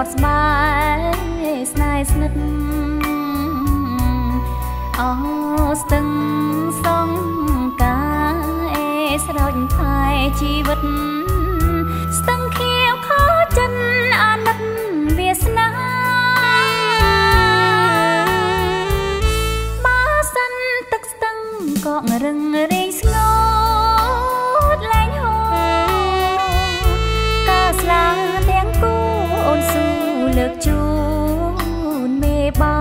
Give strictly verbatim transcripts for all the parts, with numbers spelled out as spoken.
ត់ស្បែកស្នេហ៍ស្និទ្ធអូស្ទឹងសងកាអេស្រោចថែជីវិតស្ទឹងខៀវខចិនអាណិតវាសនាបើសិនទឹកស្ទឹងកករឹងរែងស្ងោតលែងហូរកាស្លាទាំងគូអូនស៊ូលើកជូនមេបា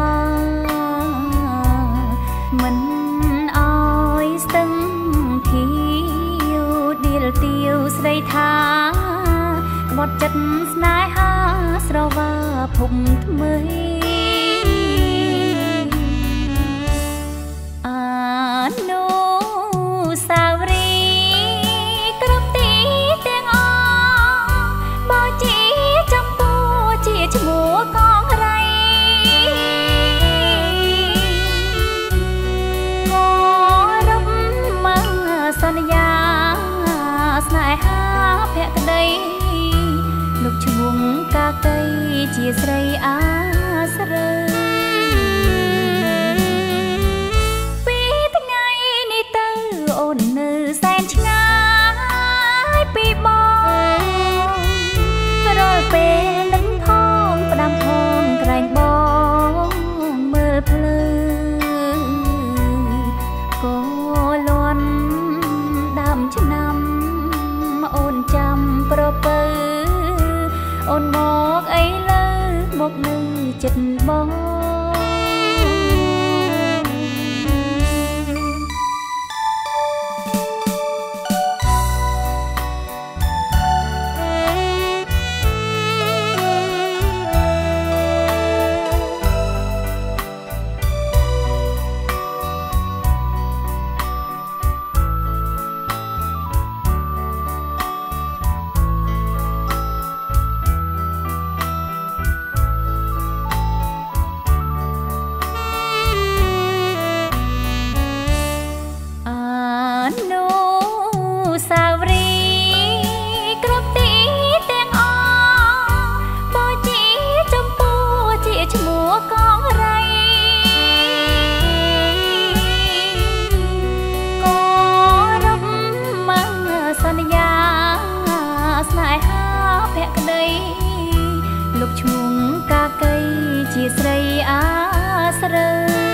មិនអោយស្ទឹងខៀវដៀលទាវស្រីថាក្បត់ចិត្តស្នេហាស្រវាភពថ្មីអានុសាវរីយ៍គ្រប់ទីទាំងអស់បើជាចំពោះជាឈ្មោះកងរៃក៏រំមកសន្យាស្នេហាភក្តីលោកឈ្មោះកាកៃជាស្រីអាស្រីពីថ្ងៃនេះទៅអូននៅសែនឆ្ងាយពីបងរាល់ពេលនឹងផងផ្ដាំផងក្រែងបងមើលភ្លឺក៏លន់ដើមឆ្នាំអូនចាំប្រពើអូនមកអីលើមកនៅចិត្តបងលោកឈ្មោះកាកៃជាស្រីអាស្រី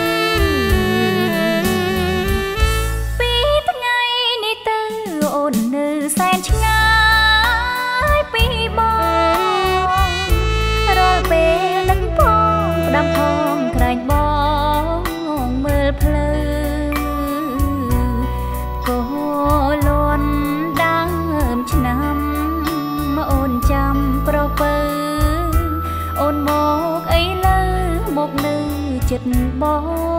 ពីថ្ងៃនេះទៅអូននៅសែនឆ្ងាយពីបងរាល់ពេលនឹងផងផ្ដាំផងក្រែងបងមើលភ្លឺក៏លន់ដើមឆ្នាំអូនចាំប្រពើអូនមកអីលើមកនៅចិត្តបង